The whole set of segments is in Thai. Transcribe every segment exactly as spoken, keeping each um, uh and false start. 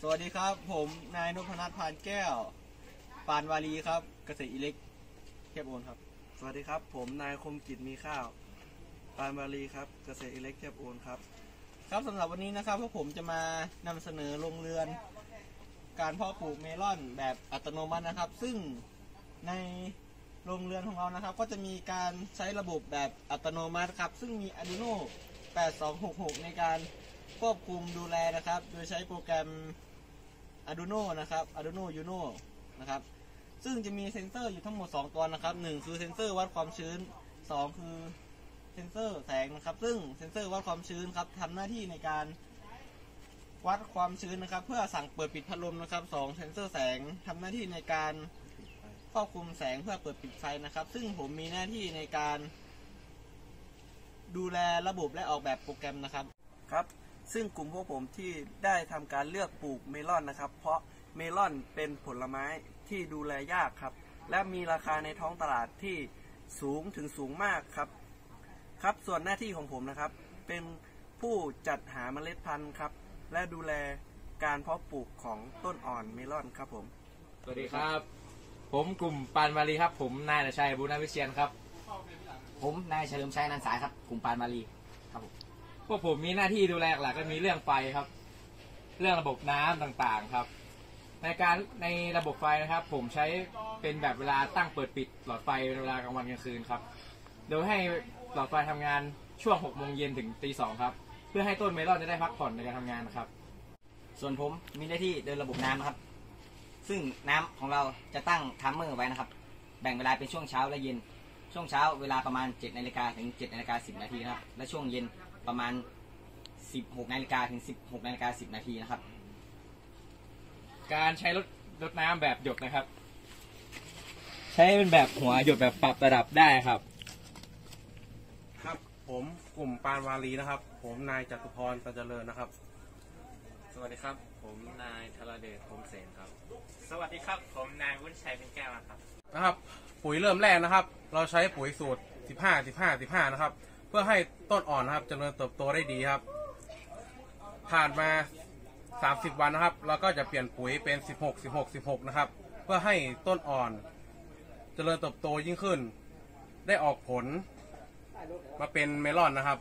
สวัสดีครับผมนายนพนัท พานแก้วปานวารีครับเกษตรอิเล็กเทพโอนครับสวัสดีครับผมนายคมกิจมีข้าวปานวารีครับเกษตรอิเล็กเทพโอนครับครับสำหรับวันนี้นะครับพวกผมจะมานำเสนอโรงเรือนการเพาะปลูกเมลอนแบบอัตโนมัตินะครับซึ่งในโรงเรือนของเรานะครับก็จะมีการใช้ระบบแบบอัตโนมัติครับซึ่งมี Arduino แปดสองหกหกในการควบคุมดูแลนะครับโดยใช้โปรแกรม Arduino นะครับ Arduino Uno นะครับซึ่งจะมีเซ็นเซอร์อยู่ทั้งหมดสองตัวนะครับหนึ่งคือเซ็นเซอร์วัดความชื้นสองคือเซ็นเซอร์แสงนะครับซึ่งเซ็นเซอร์วัดความชื้นครับทำหน้าที่ในการวัดความชื้นนะครับเพื่อสั่งเปิดปิดพัดลมนะครับสองเซ็นเซอร์แสงทำหน้าที่ในการควบคุมแสงเพื่อเปิดปิดไฟนะครับซึ่งผมมีหน้าที่ในการดูแลระบบและออกแบบโปรแกรมนะครับครับซึ่งกลุ่มพวกผมที่ได้ทำการเลือกปลูกเมลอนนะครับเพราะเมลอนเป็นผลไม้ที่ดูแลยากครับและมีราคาในท้องตลาดที่สูงถึงสูงมากครับครับส่วนหน้าที่ของผมนะครับเป็นผู้จัดหาเมล็ดพันธุ์ครับและดูแลการเพาะปลูกของต้นอ่อนเมลอนครับผมสวัสดีครับผมกลุ่มปานวารีครับผมนายณชัยบุญนาวิเชียนครับผมนายเฉลิมชัยนันสายครับกลุ่มปานวารีครับผมพวกผมมีหน้าที่ดูแลหลักก็มีเรื่องไฟครับเรื่องระบบน้ำต่างๆครับในการในระบบไฟนะครับผมใช้เป็นแบบเวลาตั้งเปิดปิดหลอดไฟเวลากลางวันกลางคืนครับโดยให้หลอดไฟทำงานช่วงหกโมงเย็นถึงตีสองครับเพื่อให้ต้นเมลอนจะได้พักผ่อนในการทำงานครับส่วนผมมีหน้าที่เดินระบบน้ำนะครับซึ่งน้ำของเราจะตั้งทัมเมอร์ไว้นะครับแบ่งเวลาเป็นช่วงเช้าและเย็นช่วงเช้าเวลาประมาณเจ็ดนาฬิกาถึงเจ็ดนาฬิกาสิบนาทีนะครับและช่วงเย็นประมาณสิบหกนาฬิกาถึงสิบหกนาฬิกาสิบนาทีนะครับการใช้รถรดน้ำแบบหยดนะครับใช้เป็นแบบหัวหยดแบบปรับระดับได้ครับครับผมกลุ่มปานวารีนะครับผมนายจตุพรตันเจริญนะครับสวัสดีครับผมนายธราเดชพรหมเสนครับสวัสดีครับผมนายวุฒิชัยเป็นแก้วครับนะครับปุ๋ยเริ่มแรกนะครับเราใช้ปุ๋ยสูตรสิบห้า สิบห้า สิบห้านะครับเพื่อให้ต้นอ่อนนะครับเจริญเติบโตได้ดีครับผ่านมาสามสิบวันนะครับเราก็จะเปลี่ยนปุ๋ยเป็นสิบหก สิบหก สิบหกนะครับเพื่อให้ต้นอ่อนเจริญเติบโตยิ่งขึ้นได้ออกผลมาเป็นเมลอนนะครับ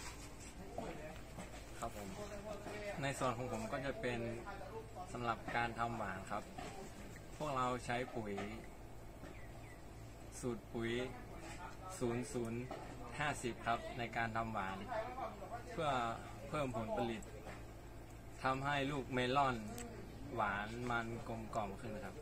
ครับผมในส่วนของผมก็จะเป็นสำหรับการทำหวานครับพวกเราใช้ปุ๋ยสูตรปุ๋ยศูนย์ ศูนย์ ห้าสิบครับในการทำหวานเพื่อเพิ่มผลผลิตทำให้ลูกเมลอนหวานมันกลมกล่อมขึ้นครับ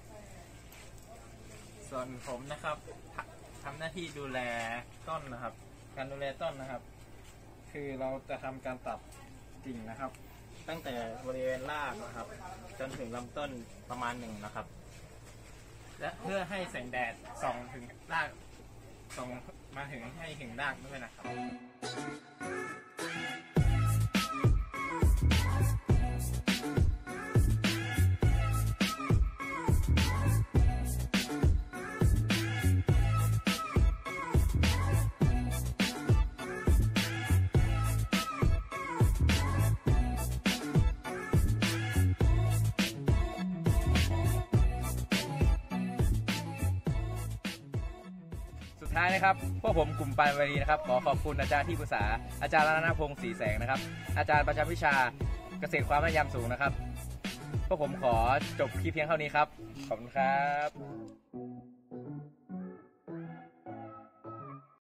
ส่วนผมนะครับทำหน้าที่ดูแลต้นนะครับการดูแลต้นนะครับคือเราจะทำการตัดกิ่งนะครับตั้งแต่บริเวณรากนะครับจนถึงลำต้นประมาณหนึ่งนะครับและเพื่อให้แสงแดดส่องถึงรากส่องมาถึงให้ถึงรากด้วยนะครับสุดท้ายนะครับพวกผมกลุ่มปานวารีนะครับขอขอบคุณอาจารย์ที่ปรึกษาอาจารย์รัตนพงศ์ศรีแสงนะครับอาจารย์ประจำวิชาเกษตรความแม่นยำสูงนะครับพวกผมขอจบคลิปเพียงเท่านี้ครับขอบคุณครับ